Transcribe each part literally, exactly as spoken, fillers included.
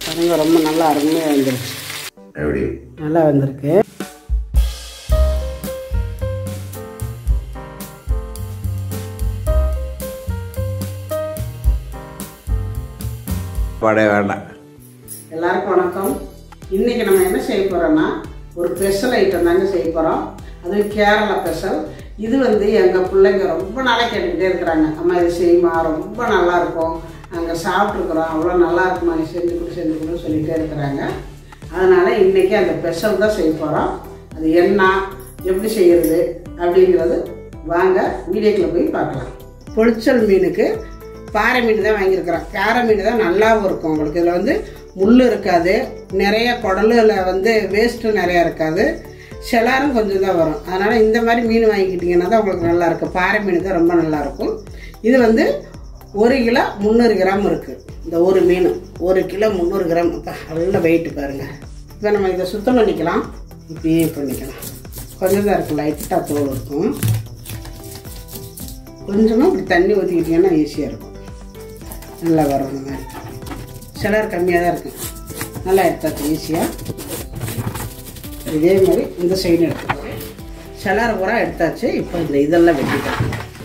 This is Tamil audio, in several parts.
பாருங்க ரொம்ப நல்லா அருமையாக வந்துருச்சு. எப்படி நல்லா வந்திருக்கு. பாடே வேண்டாம். எல்லாருக்கும் வணக்கம். இன்றைக்கி நம்ம என்ன செய்ய போகிறோன்னா ஒரு ஸ்பெஷல் ஐட்டம் தாங்க செய்ய போகிறோம். அது கேரளா ஸ்பெஷல். இது வந்து எங்கள் பிள்ளைங்க ரொம்ப நாளாக கேட்டுக்கிட்டே இருக்கிறாங்க, அம்மா இது செய்யுமா, ரொம்ப நல்லாயிருக்கும், நாங்கள் சாப்பிட்ருக்குறோம், அவ்வளோ நல்லா இருக்குமா, செஞ்சு கொடு செஞ்சு கொடுன்னு சொல்லிகிட்டே இருக்கிறாங்க. அதனால் இன்றைக்கி அந்த ஸ்பெஷல் தான் செய்ய போகிறோம். அது என்ன, எப்படி செய்கிறது அப்படிங்கிறது வாங்க வீடியோக்குள்ளே போய் பார்க்கலாம். பொளிச்சல் மீனுக்கு பாறை மீன் தான் வாங்கியிருக்கிறோம். பாறை மீன் தான் நல்லாவும் இருக்கும். உங்களுக்கு இதில் வந்து முள் இருக்காது, நிறைய குடலில் வந்து வேஸ்ட்டு நிறையா இருக்காது, செலாரும் கொஞ்சம் தான் வரும். அதனால் இந்த மாதிரி மீன் வாங்கிக்கிட்டிங்கன்னா தான் உங்களுக்கு நல்லாயிருக்கும். பாறை மீன் தான் ரொம்ப நல்லாயிருக்கும். இது வந்து ஒரு கிலோ முந்நூறு கிராம் இருக்குது. இந்த ஒரு மீன் ஒரு கிலோ முந்நூறு கிராம் நல்ல வெயிட்டு பாருங்கள். இப்போ நம்ம இதை சுத்தம் பண்ணிக்கலாம். இப்படியே பண்ணிக்கலாம். கொஞ்சம் தான் இருக்கும், லைட்டாக தோல் இருக்கும். கொஞ்சமாக இப்படி தண்ணி ஊற்றிக்கிட்டிங்கன்னா ஈஸியாக இருக்கும், நல்லா வரும். இந்த மாதிரி செலர் கம்மியாக தான் இருக்கும். நல்லா எடுத்தாச்சு ஈஸியாக. இதே மாதிரி இந்த சைடு எடுத்துக்கோங்க. செலர் பூரா எடுத்தாச்சு. இப்போ இந்த இதெல்லாம் வெட்டிட்டோம்.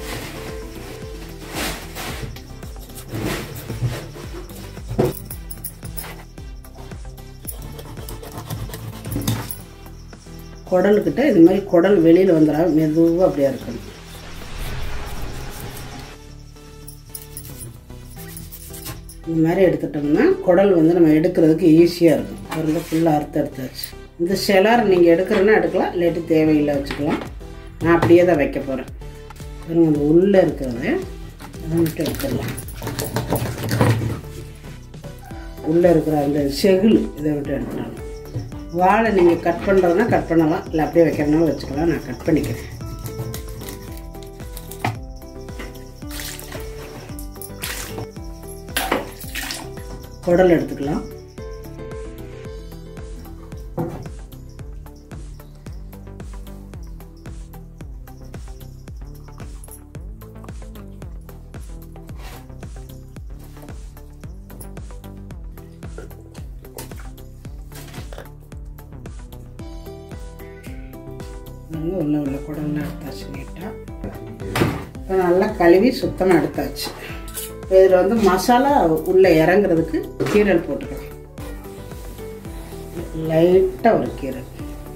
குடலுக்கிட்ட இது மாதிரி குடல் வெளியில் வந்துடா மெதுவாக அப்படியே இருக்கணும். இந்த மாதிரி எடுத்துட்டோம்னா குடல் வந்து நம்ம எடுக்கிறதுக்கு ஈஸியாக இருக்கும். ஒரு ஃபுல்லாக அறுத்து எடுத்தாச்சு. இந்த செலார் நீங்கள் எடுக்கிறன்னா எடுக்கலாம், இல்லாட்டி தேவையில்லை வச்சுக்கலாம். நான் அப்படியே தான் வைக்க போகிறேன். அந்த உள்ளே இருக்கிறத அதை மட்டும் எடுத்துடலாம். உள்ளே இருக்கிற அந்த செகுல் இதை விட்டு எடுத்துடலாம். வாழை நீங்கள் கட் பண்ணுறதுனா கட் பண்ணலாம், இல்லை அப்படியே வைக்கிறனாலும் வச்சுக்கலாம். நான் கட் பண்ணிக்கிறேன். குடல் எடுத்துக்கலாம். உள்ள உள்ள குடல்லாம் எடுத்தாச்சு நீட்டாக. இப்போ நல்லா கழுவி சுத்தமாக எடுத்தாச்சு. இப்போ இதில் வந்து மசாலா உள்ளே இறங்குறதுக்கு கீரல் போட்டுக்கலாம். லைட்டாக ஒரு கீரல்.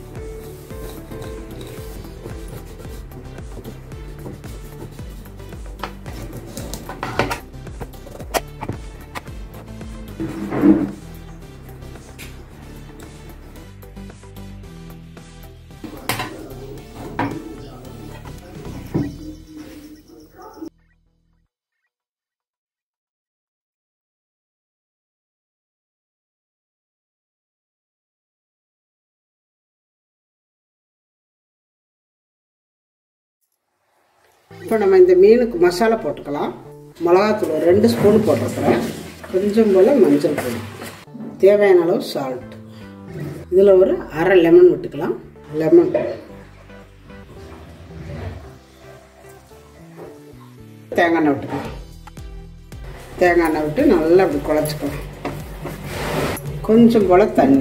இப்போ நம்ம இந்த மீனுக்கு மசாலா போட்டுக்கலாம். மிளகாத்தூள் ரெண்டு ஸ்பூன் போட்டிருக்கிறேன். கொஞ்சம் போல் மஞ்சள் பொடி, தேவையான அளவு சால்ட். இதில் ஒரு அரை லெமன் விட்டுக்கலாம். லெமன், தேங்காய் எண்ணெய் விட்டுக்கலாம். தேங்காய் எண்ணெய் விட்டு நல்லா அப்படி குழச்சிக்கலாம். கொஞ்சம் போல் தண்ணி.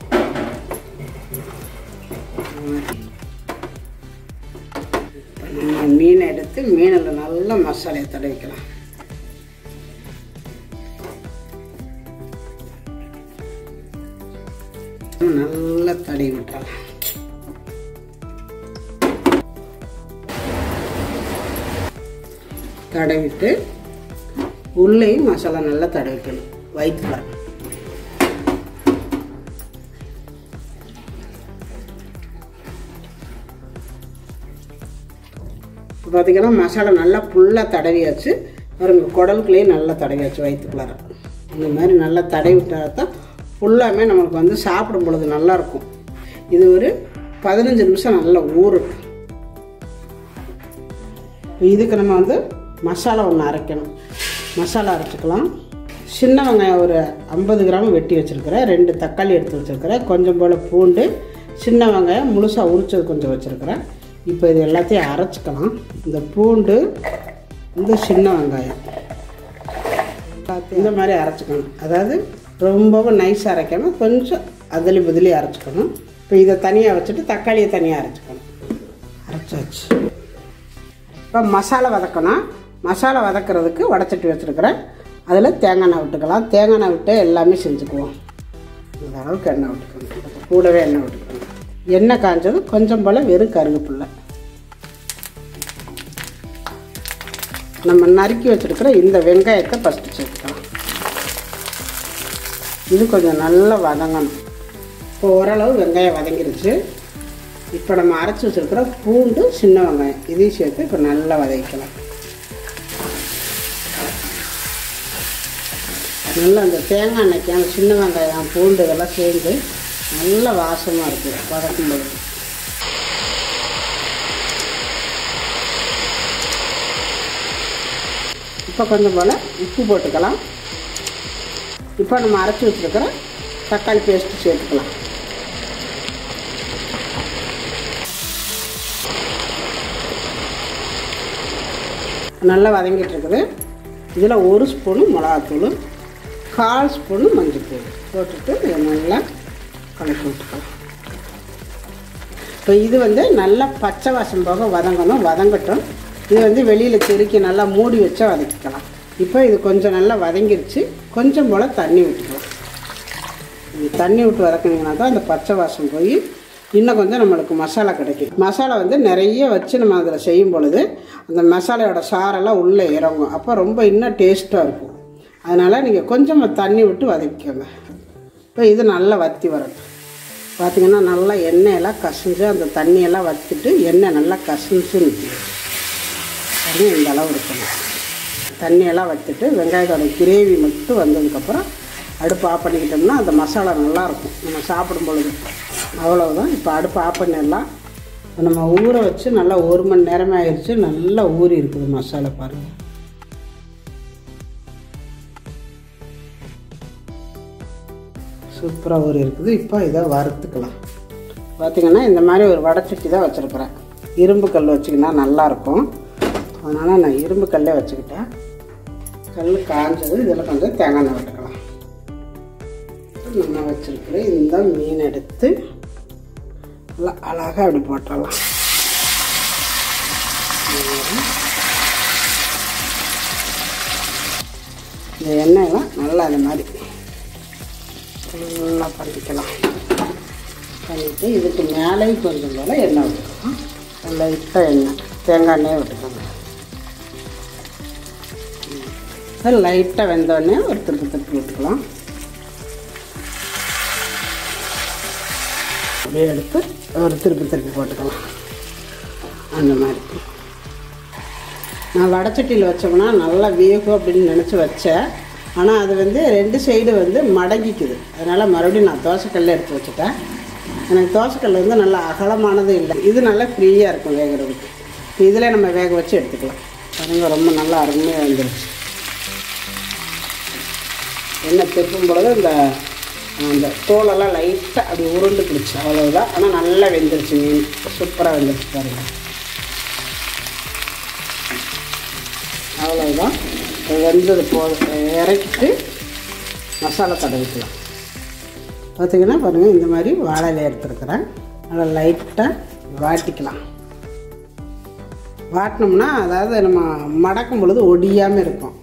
மீனை எடுத்து மீனில் நல்லா மசாலையை தடவிக்கலாம். நல்லா தடவி விட்டாலாம். தடவிட்டு உள்ளேயும் மசாலா நல்லா தடவிக்கணும். வயிற்றுல பார்த்திங்கன்னா மசாலா நல்லா ஃபுல்லாக தடவியாச்சு. பாருங்க குடலுக்குள்ளேயும் நல்லா தடவியாச்சு. வயிற்றுக்குள்ளார இந்த மாதிரி நல்லா தடவி விட்டால் தான் ஃபுல்லாமே நம்மளுக்கு வந்து சாப்பிடும் பொழுது நல்லாயிருக்கும். இது ஒரு பதினஞ்சு நிமிஷம் நல்லா ஊறட்டும். இதுக்கு நம்ம வந்து மசாலா ஒன்று அரைக்கணும். மசாலா அரைச்சிக்கலாம். சின்ன வெங்காயம் ஒரு ஐம்பது கிராம் வெட்டி வச்சுருக்கிறேன். ரெண்டு தக்காளி எடுத்து வச்சுருக்கிறேன். கொஞ்சம் போல் பூண்டு, சின்ன வெங்காயம் முழுசாக உரிச்சது கொஞ்சம் வச்சுருக்கிறேன். இப்போ இது எல்லாத்தையும் அரைச்சிக்கலாம். இந்த பூண்டு, இந்த சின்ன வெங்காயம் இந்த மாதிரி அரைச்சிக்கணும். அதாவது ரொம்பவும் நைஸாக அரைக்காமல் கொஞ்சம் அதில் புதிலி அரைச்சிக்கணும். இப்போ இதை தனியாக வச்சுட்டு தக்காளியை தனியாக அரைச்சிக்கணும். அரைச்சாச்சு. இப்போ மசாலா வதக்கணும். மசாலா வதக்கிறதுக்கு வடச்சட்டி வச்சுருக்கிறேன். அதில் தேங்காய் எண்ணெய் விட்டுக்கலாம். தேங்காய் எண்ணெய் விட்டு எல்லாமே செஞ்சுக்குவோம். இந்த அளவுக்கு எண்ணெய் விட்டுக்கணும். கூடவே எண்ணெய் விட்டுக்கணும். எண்ணெய் காய்ஞ்சது கொஞ்சம் போல் வெறும் கருவேப்பிலை நம்ம நறுக்கி வச்சுருக்கிற இந்த வெங்காயத்தை ஃபஸ்ட்டு சேர்த்துக்கலாம். இது கொஞ்சம் நல்லா வதங்கணும். இப்போ ஓரளவு வெங்காயம் வதங்கிருச்சு. இப்போ நம்ம அரைச்சி வச்சுருக்கிற பூண்டு சின்ன வெங்காயம் இதையும் சேர்த்து இப்போ நல்லா வதக்கலாம். நல்லா அந்த தேங்காய் எண்ணெய்க்கு அந்த சின்ன வெங்காயம் பூண்டு இதெல்லாம் சேர்ந்து நல்ல வாசமாக இருக்குது வதக்கும்போது. இப்போ கொஞ்சம் போல் உப்பு போட்டுக்கலாம். இப்போ நம்ம அரைச்சி வச்சுருக்கிற தக்காளி பேஸ்ட்டு சேர்த்துக்கலாம். நல்லா வதங்கிட்டு இருக்குது. இதில் ஒரு ஸ்பூனு மிளகாத்தூள், கால் ஸ்பூனு மஞ்சள்தூள் போட்டுட்டு நல்லா கலக்கி விட்டுக்கலாம். இப்போ இது வந்து நல்லா பச்சை வாசம் போக வதங்கணும். வதங்கட்டும். இது வந்து வெளியில் தெருக்கி நல்லா மூடி வச்சா வதக்கிக்கலாம். இப்போ இது கொஞ்சம் நல்லா வதங்கிருச்சு. கொஞ்சம் போல் தண்ணி விட்டுக்கலாம். தண்ணி விட்டு வதக்கினீங்கன்னா தான் அந்த பச்சை வாசம் போய் இன்னும் கொஞ்சம் நம்மளுக்கு மசாலா கிடைக்கும். மசாலா வந்து நிறைய வச்சு நம்ம அதில் செய்யும் பொழுது அந்த மசாலையோட சாரெல்லாம் உள்ளே இறங்கும். அப்போ ரொம்ப இன்னும் டேஸ்ட்டாக இருக்கும். அதனால் நீங்கள் கொஞ்சம் தண்ணி விட்டு வதக்கிக்கோங்க. இப்போ இது நல்லா வற்றி வரட்டும். பார்த்திங்கன்னா நல்லா எண்ணெயெல்லாம் கசிஞ்சு அந்த தண்ணியெல்லாம் வற்றிட்டு எண்ணெய் நல்லா கசிஞ்சு நிற்கும். தண்ணி இந்த அளவு இருக்கணும். தண்ணியெல்லாம் வற்றிட்டு வெங்காயத்தோட கிரேவி மட்டும் வந்ததுக்கப்புறம் அடுப்பு ஆஃப் பண்ணிக்கிட்டோம்னா அந்த மசாலா நல்லாயிருக்கும் நம்ம சாப்பிடும் பொழுது. அவ்வளவுதான். இப்போ அடுப்பு ஆஃப் பண்ணிடலாம். நம்ம ஊற வச்சு நல்லா ஒரு மணி நேரமே ஆயிடுச்சு. நல்லா ஊறி இருக்குது மசாலா பாருங்கள். சூப்பராக ஊறி இருக்குது. இப்போ இதை வறுத்துக்கலாம். பார்த்திங்கன்னா இந்த மாதிரி ஒரு வடைச்சட்டி தான் வச்சுருக்குறேன். இரும்பு கல் வச்சிங்கன்னா நல்லாயிருக்கும். அதனால் நான் இரும்பு கல்லே வச்சுக்கிட்டேன். கல் காஞ்சது. இதில் கொஞ்சம் தேங்காய் எண்ணெய் விட்டுக்கலாம். நம்ம வச்சுருக்கிற இந்த மீன் எடுத்து நல்லா அழகாக அப்படி போட்டுடலாம். இந்த எண்ணெயெல்லாம் நல்லா அது மாதிரி நல்லா பண்ணிக்கலாம். பண்ணிவிட்டு இதுக்கு மேலேயும் கொஞ்சம் போல் எண்ணெய் விட்டுக்கலாம். லைட்டாக எண்ணெய் தேங்காய் எண்ணெயை விட்டுக்கோங்க. லைட்டாக வெந்தோடனே ஒரு திருப்பி திருப்பி விட்டுக்கலாம். அப்படியே எடுத்து ஒரு திருப்பி திருப்பி போட்டுக்கலாம். அந்த மாதிரி நான் வடைச்சட்டியில் வச்சோம்னா நல்லா வேகும் அப்படின்னு நினச்சி வச்சேன். ஆனால் அது வந்து ரெண்டு சைடு வந்து மடங்கிக்குது. அதனால் மறுபடியும் நான் தோசைக்கல்ல எடுத்து வச்சுட்டேன். எனக்கு தோசைக்கல் வந்து நல்லா அகலமானது இல்லை. இது நல்லா ஃப்ரீயாக இருக்கும் வேகிறதுக்கு. இதில் நம்ம வேக வச்சு எடுத்துக்கலாம். பாருங்க ரொம்ப நல்லா அருமையாக வந்துருச்சு. எண்ணெய் திருப்பும் பொழுது இந்த அந்த தோலெல்லாம் லைட்டாக அப்படி உருண்டு பிடிச்சி அவ்வளோதான். ஆனால் நல்லா வெந்துருச்சு மீன். சூப்பராக வெந்துருச்சு பாருங்கள். அவ்வளோதான். வெந்தது போ இறக்கிட்டு மசாலா தடவிக்கலாம். பார்த்திங்கன்னா பாருங்கள் இந்த மாதிரி வாழையில எடுத்துருக்குறேன். நல்லா லைட்டாக வாட்டிக்கலாம். வாட்டினோம்னா அதாவது நம்ம மடக்கும் பொழுது ஒடியாமல் இருக்கும்.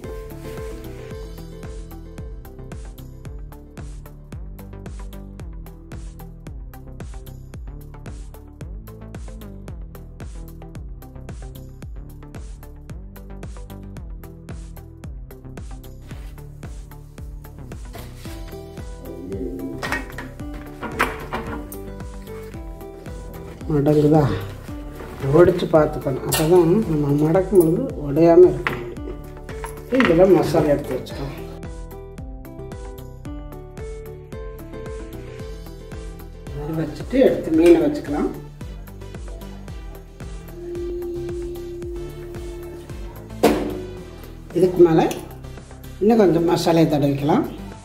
மடங்குதா ஒடிச்சு பார்த்துக்கணும். அப்போ தான் நம்ம மடக்கும் பொழுது உடையாமல் இருக்கும். இதில் மசாலா எடுத்து வச்சுக்கலாம். அது வச்சுட்டு எடுத்து மீனை வச்சுக்கலாம். இதுக்கு மேலே இன்னும் கொஞ்சம் மசாலையை தடவிக்கலாம்.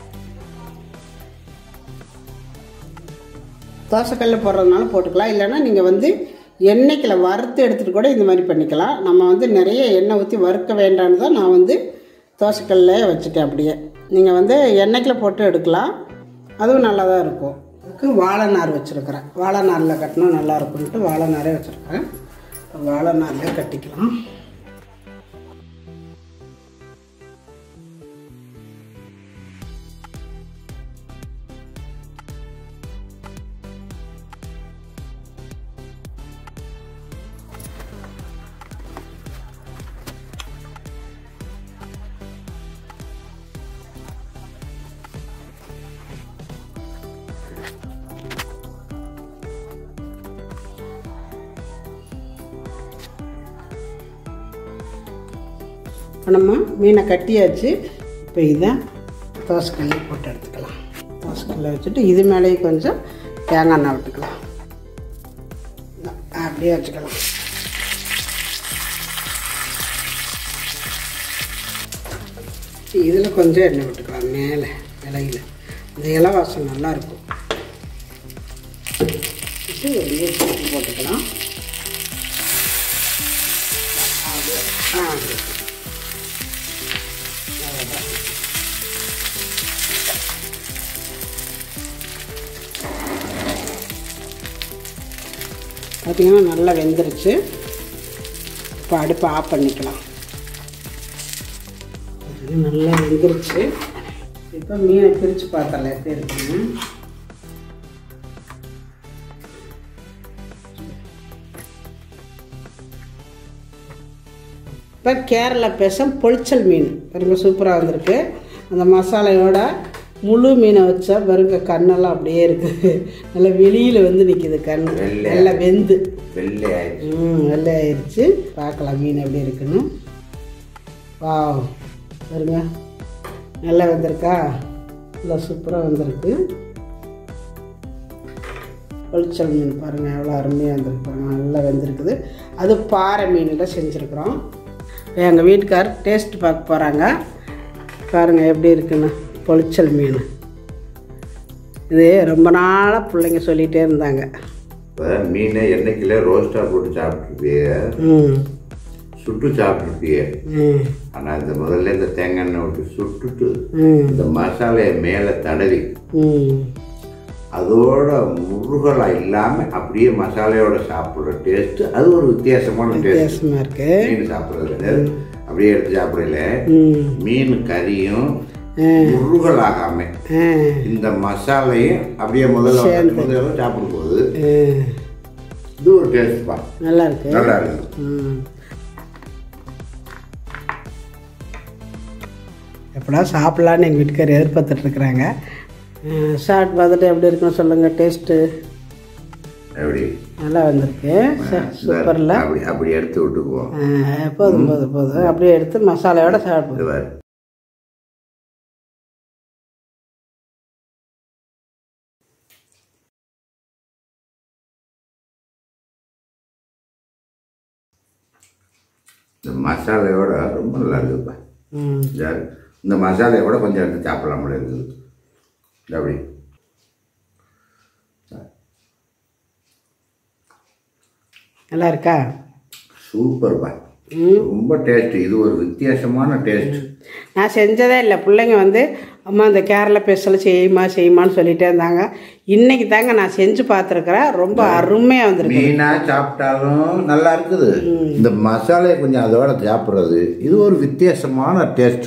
தோசைக்கல்ல போடுறதுனால போட்டுக்கலாம். இல்லைன்னா நீங்கள் வந்து எண்ணெய்க்கில் வறுத்து எடுத்துகிட்டு கூட இந்த மாதிரி பண்ணிக்கலாம். நம்ம வந்து நிறைய எண்ணெய் ஊற்றி வறுக்க வேண்டான்னு தான் நான் வந்து தோசைக்கல்ல வச்சுட்டேன். அப்படியே நீங்கள் வந்து எண்ணெய்க்கில் போட்டு எடுக்கலாம், அதுவும் நல்லா தான் இருக்கும். அதுக்கு வாழை நார் வச்சுருக்கிறேன், வாழை நாரில் கட்டினா நல்லா இருக்கும்ட்டு வாழை நாரே வச்சுருக்கிறேன். வாழை நாரில் கட்டிக்கலாம். இப்போ நம்ம மீனை கட்டியாச்சு. இப்போ இதை தோசைக்கல்ல போட்டு எடுத்துக்கலாம். தோசைக்கல்ல வச்சுட்டு இது மேலேயும் கொஞ்சம் தேங்காய் எண்ணெய் விட்டுக்கலாம். அப்படியே வச்சுக்கலாம். இதில் கொஞ்சம் எண்ணெய் விட்டுக்கலாம் மேலே இலையில், இந்த இலை வாசம் நல்லாயிருக்கும். அப்படியே போட்டுக்கலாம். ஆ பார்த்திங்கன்னா நல்லா வெந்துருச்சு. இப்போ அடுப்பை ஆஃப் பண்ணிக்கலாம். நல்லா வெந்துருச்சு. இப்போ மீனை பிரித்து பார்த்தரலாம் எப்படி இருக்குன்னு. இப்போ கேரளா ஸ்பெஷல் பொளிச்சல் மீன் பாருங்க, சூப்பராக வந்திருக்கு. அந்த மசாலையோட முழு மீனை வச்சா பாருங்க, கண்ணெல்லாம் அப்படியே இருக்குது. நல்லா வெளியில் வந்து நிற்கிது கண், நல்லா வெந்து வெள்ளை ஆயிடுச்சு. ம் வெள்ளை ஆயிடுச்சு. பார்க்கலாம் மீன் எப்படி இருக்குன்னு. வா பாருங்க, நல்லா வந்திருக்கா, நல்லா சூப்பராக வந்திருக்கு. பொளிச்சல் மீன் பாருங்கள் எவ்வளோ அருமையாக வந்திருக்கு பாருங்கள், நல்லா வெந்திருக்குது. அது பாறை மீனில் செஞ்சுருக்குறோம். எங்கள் வீட்டுக்கார் டேஸ்ட் பார்க்க போகிறாங்க. பாருங்கள் எப்படி இருக்குன்னு. பொளிச்சல் மீன் இது ரொம்ப நாளாக பிள்ளைங்க சொல்லிகிட்டே இருந்தாங்க. இப்போ மீனை எண்ணெய்க்கில் ரோஸ்ட்டாக போட்டு சாப்பிட்ருப்பிய, சுட்டு சாப்பிட்ருப்பிய. ஆனால் இந்த முதல்ல இந்த தேங்காய் எண்ணெய் விட்டு சுட்டுட்டு இந்த மசாலையை மேலே தடவி அதோட முருகலாக இல்லாமல் அப்படியே மசாலையோட சாப்பிட்ற டேஸ்ட்டு அது ஒரு வித்தியாசமான டேஸ்ட் இருக்கு. மீன் சாப்பிட்றது அப்படியே எடுத்து சாப்பிடல, மீன் கறியும் முருகலாகாம இந்த மசாலையும் அப்படியே முதல்ல முதல்ல சாப்பிடும்போது இது ஒரு டேஸ்ட் பா, நல்லா இருக்கு, நல்லா இருக்கு. எப்படா சாப்பிட்லான்னு எங்கள் வீட்டுக்கார் எதிர்பார்த்துட்டு இருக்கிறாங்க. சாப்பிட்டு பார்த்துட்டு எப்படி இருக்குன்னு சொல்லுங்கள். டேஸ்ட்டு எப்படி நல்லா வந்திருக்கு, சூப்பரில். அப்படி அப்படி எடுத்து விட்டுக்குவோம். போதும் போதும் போதும் அப்படியே எடுத்து மசாலையோட சாப்பிடுவோம். இந்த மசாலையோட ரொம்ப நல்லா இருக்குதுப்பா. இந்த மசாலையோட கொஞ்சம் எடுத்து சாப்பிடலாம் போல இருக்குது. அப்படி நல்லா இருக்கா? சூப்பர்ப்பா, ரொம்ப டேஸ்ட். இது ஒரு வித்தியாசமான டேஸ்ட். நான் செஞ்சதே இல்லை. பிள்ளைங்க வந்து அம்மா இந்த கேரளா ஸ்பெஷல் செய்யுமா செய்யுமான்னு சொல்லிகிட்டே இருந்தாங்க. இன்றைக்கி தாங்க நான் செஞ்சு பார்த்துருக்குறேன். ரொம்ப அருமையாக வந்துருக்கு. மீனாக சாப்பிட்டாலும் நல்லா இருக்குது. இந்த மசாலையை கொஞ்சம் அதோட சாப்பிட்றது இது ஒரு வித்தியாசமான டேஸ்ட்.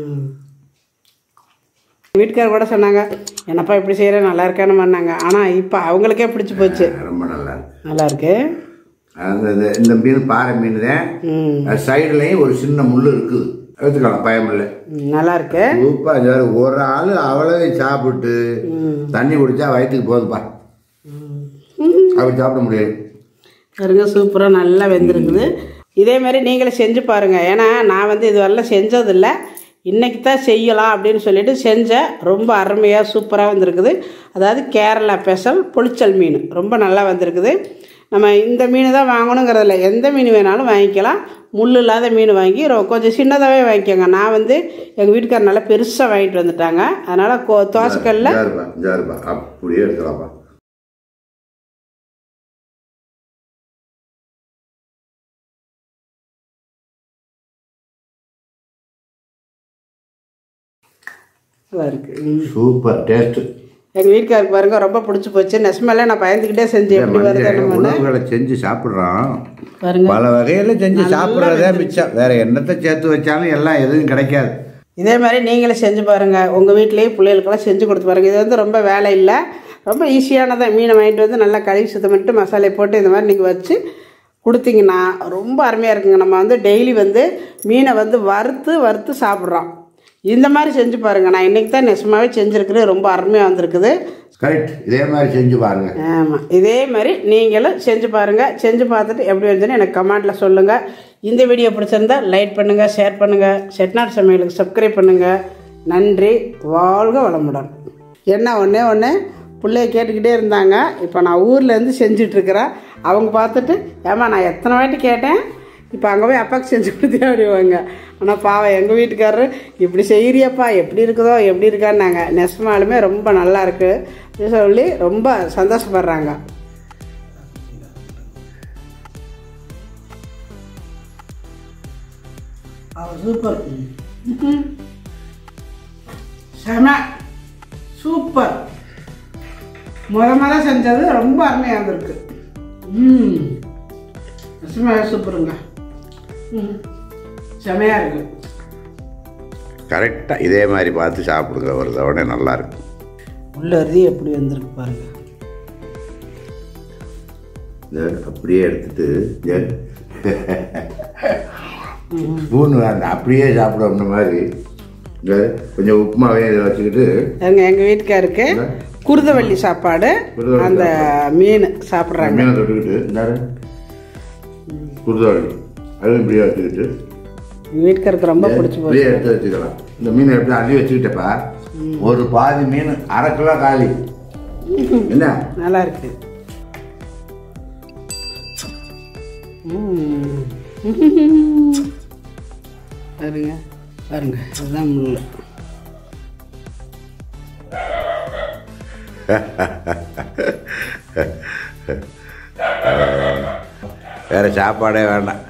வீட்டுக்காரர் கூட சொன்னாங்க, என்னப்பா இப்படி செய்கிற நல்லா இருக்கான்னு பண்ணாங்க. ஆனால் இப்போ அவங்களுக்கே பிடிச்சி போச்சு. ரொம்ப நல்லா இருக்கு, நல்லா இருக்கு. அந்த இந்த மீன் பாறை மீன் தான். சைடுலையும் ஒரு சின்ன முள் இருக்குது, எடுத்துக்கலாம், பயம் இல்லை. நல்லா இருக்கு, சூப்பர். ஒரு ஆள் அவ்வளவு சாப்பிட்டு தண்ணி குடிச்சா வயிற்றுக்கு போகுதுப்பா, அப்படி சாப்பிட முடியாது. பாருங்க சூப்பராக நல்லா வெந்திருக்குது. இதே மாதிரி நீங்களும் செஞ்சு பாருங்கள். ஏன்னா நான் வந்து இது வரலாம் செஞ்சதில்லை, இன்றைக்கி தான் செய்யலாம் அப்படின்னு சொல்லிட்டு செஞ்சேன். ரொம்ப அருமையாக சூப்பராக வந்திருக்குது. அதாவது கேரளா ஸ்பெஷல் பொளிச்சல் மீன் ரொம்ப நல்லா வந்திருக்குது. நம்ம இந்த மீன் தான் வாங்கணுங்கிறதில்ல, எந்த மீன் வேணாலும் வாங்கிக்கலாம். முள் இல்லாத மீன் வாங்கி கொஞ்சம் சின்னதாகவே வாங்கிக்கோங்க. நான் வந்து எங்கள் வீட்டுக்கார நல்லா பெருசாக வாங்கிட்டு வந்துட்டாங்க. அதனால் கோ தோசைக்கல்ல அப்படியே எடுக்கலாம்ப்பா. நல்லா இருக்கு. Super taste. எங்கள் வீட்டுக்காருக்கு பாருங்க ரொம்ப பிடிச்சி போச்சு. நெசமெல்லாம் நான் பயந்துக்கிட்டே செஞ்சேன். எப்படி வருது உணவுகளை செஞ்சு சாப்பிட்றோம் பாருங்க. பல வகையில் செஞ்சு சாப்பிட்றதே மிச்சம். வேற என்னத்தை சேர்த்து வச்சாலும் எல்லாம் எதுவும் கிடைக்காது. இதே மாதிரி நீங்களும் செஞ்சு பாருங்கள். உங்கள் வீட்லேயும் பிள்ளைகளுக்கெல்லாம் செஞ்சு கொடுத்து பாருங்கள். இது வந்து ரொம்ப வேலை இல்லை, ரொம்ப ஈஸியானதான். மீனை வாங்கிட்டு வந்து நல்லா கழுவி சுத்தம் பண்ணிட்டு மசாலை போட்டு இந்த மாதிரி நீங்கள் வச்சு கொடுத்தீங்கன்னா ரொம்ப அருமையாக இருக்குங்க. நம்ம வந்து டெய்லி வந்து மீனை வந்து வறுத்து வறுத்து சாப்பிட்றோம். இந்த மாதிரி செஞ்சு பாருங்கள். நான் இன்றைக்கி தான் நெசமாகவே செஞ்சுருக்குறது, ரொம்ப அருமையாக வந்திருக்குது. கரெக்ட். இதே மாதிரி செஞ்சு பாருங்கள். ஆமாம், இதே மாதிரி நீங்களும் செஞ்சு பாருங்கள். செஞ்சு பார்த்துட்டு எப்படி வந்துன்னு எனக்கு கமெண்ட்டில் சொல்லுங்கள். இந்த வீடியோ பிடிச்சிருந்தா லைக் பண்ணுங்கள், ஷேர் பண்ணுங்கள், செட்டிநாடு சமையலுக்கு சப்ஸ்கிரைப் பண்ணுங்கள். நன்றி. வாழ்க வளமுடன். என்ன ஒன்றே ஒன்று பிள்ளைய கேட்டுக்கிட்டே இருந்தாங்க. இப்போ நான் ஊர்லேருந்து செஞ்சிட்ருக்கிறேன். அவங்க பார்த்துட்டு ஏமா நான் எத்தனை வாட்டி கேட்டேன், இப்போ அங்கே போய் அப்பாவுக்கு செஞ்சு கொடுத்தே அப்படிவாங்க. ஆனால் பாவம் எங்கள் வீட்டுக்காரரு இப்படி செய்கிறியப்பா, எப்படி இருக்குதோ எப்படி இருக்கான்னாங்க. நெசமாலுமே ரொம்ப நல்லா இருக்குது அப்படின்னு சொல்லி ரொம்ப சந்தோஷப்படுறாங்க. சூப்பர், செம சூப்பர். முத முத செஞ்சது ரொம்ப அருமையாக இருந்திருக்கு. ம் நெசமாக சூப்பருங்க. ம் செமையாக இருக்கு. கரெக்டாக இதே மாதிரி பார்த்து சாப்பிடுங்க. ஒரு தவணை நல்லா இருக்கும். உள்ளது எப்படி வந்திருக்கு பாருங்க. அப்படியே எடுத்துட்டு ஸ்பூன் வேண்டாம், அப்படியே சாப்பிடுவோம்ன மாதிரி கொஞ்சம் உப்புமாவே இதை வச்சுக்கிட்டு. எங்கள் எங்கள் வீட்டுக்காருக்கு குருதவள்ளி சாப்பாடு, அந்த மீன் சாப்பிட்றாங்க. மீனை தொட்டுக்கிட்டு இருந்தாரு குருதவள்ளி, அதுவும் இப்படியே வச்சுக்கிட்டு எங்கள் வீட்டுக்காருக்கு ரொம்ப பிடிச்சி போய் எடுத்து வச்சுக்கலாம். இந்த மீனை எப்படி அள்ளி வச்சுக்கிட்டப்பா, ஒரு பாதி மீன் அரை கிலோ காலி. என்ன நல்லா இருக்கு. பாருங்க பாருங்க, அதுதான் முள்ள. வேற சாப்பாடே வேண்டாம்.